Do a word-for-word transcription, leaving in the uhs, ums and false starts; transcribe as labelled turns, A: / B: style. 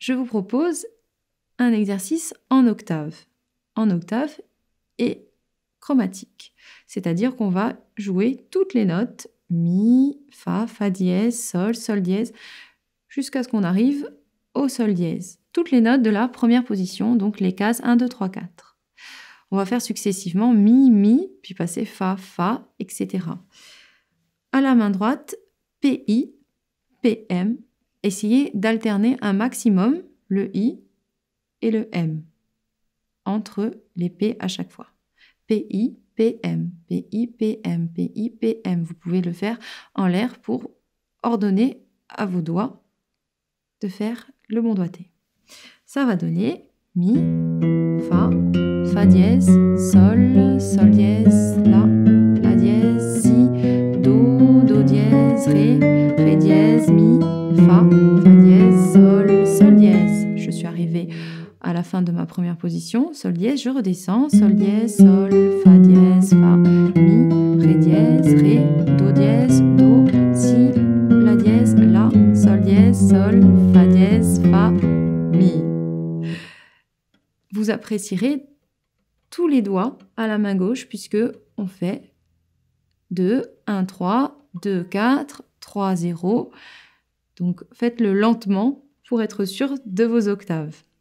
A: je vous propose un exercice en octave, en octave et chromatique. C'est-à-dire qu'on va jouer toutes les notes, mi, fa, fa dièse, sol, sol dièse, jusqu'à ce qu'on arrive au sol dièse. Toutes les notes de la première position, donc les cases un, deux, trois, quatre. On va faire successivement mi, mi, puis passer fa, fa, et cetera. À la main droite, P I, P M. Essayez d'alterner un maximum le I et le M entre les P à chaque fois. P I, P M, P I, P M, P I, P M. Vous pouvez le faire en l'air pour ordonner à vos doigts de faire le bon doigté. Ça va donner mi, fa, fa dièse, sol, sol dièse, la, la dièse, si, do, do dièse, ré, ré dièse, mi, fa, fa dièse, sol, sol dièse. Je suis arrivée à la fin de ma première position, sol dièse, je redescends, sol dièse, sol, fa dièse, fa, mi, ré dièse, ré, do dièse, do, si, la dièse, la, sol dièse, sol, fa dièse, fa, mi. Vous apprécierez tous les doigts à la main gauche puisque on fait deux, un, trois, deux, quatre, trois, zéro. Donc faites-le lentement pour être sûr de vos octaves.